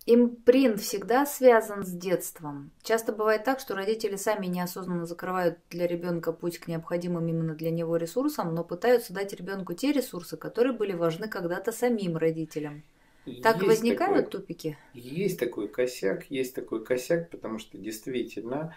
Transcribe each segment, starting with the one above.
Импринт всегда связан с детством. Часто бывает так, что родители сами неосознанно закрывают для ребенка путь к необходимым именно для него ресурсам, но пытаются дать ребенку те ресурсы, которые были важны когда-то самим родителям. Так возникают тупики? Есть такой косяк, потому что действительно,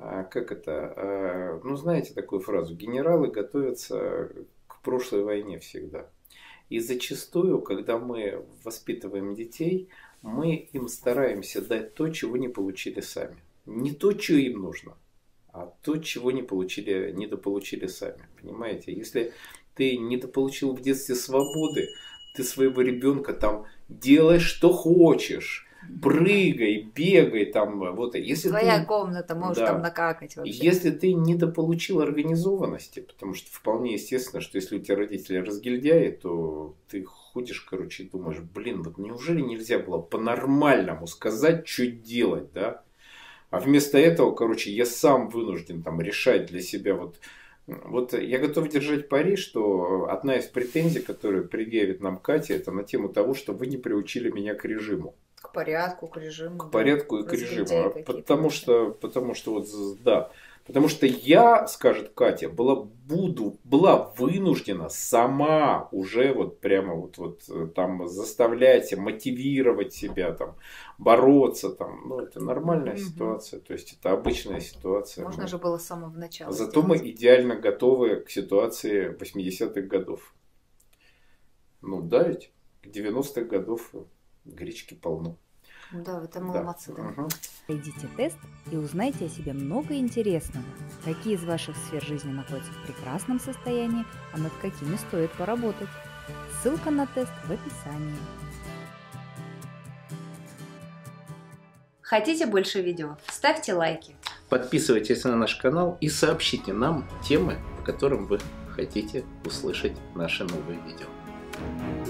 ну знаете такую фразу, генералы готовятся к прошлой войне всегда. И зачастую, когда мы воспитываем детей, мы им стараемся дать то, чего не получили сами. Не то, что им нужно, а то, чего недополучили сами. Понимаете? Если ты недополучил в детстве свободы, ты своего ребенка там делай, что хочешь. Прыгай, бегай там. Вот. Если Твоя комната, можешь там накакать вообще. Если ты недополучил организованности, потому что вполне естественно, что если у тебя родители разгильдяи, то ты ходишь, короче, и думаешь, блин, вот неужели нельзя было по-нормальному сказать, что делать, да? А вместо этого, короче, я сам вынужден там решать для себя вот я готов держать пари, что одна из претензий, которую предъявит нам Катя, это на тему того, что вы не приучили меня к режиму. К порядку, к режиму. К порядку и к режиму. Потому что вот, да. Потому что я, скажет Катя, была вынуждена сама уже вот прямо вот там заставлять, мотивировать себя, там, бороться. Там. Ну, это нормальная ситуация. То есть это обычная ситуация. Можно же было с самого начала. Зато мы идеально готовы к ситуации 80-х годов. Ну да, ведь к 90-х годов гречки полно. Да, это молодцы, да. Пройдите тест и узнайте о себе много интересного. Какие из ваших сфер жизни находятся в прекрасном состоянии, а над какими стоит поработать. Ссылка на тест в описании. Хотите больше видео? Ставьте лайки. Подписывайтесь на наш канал и сообщите нам темы, по которым вы хотите услышать наши новые видео.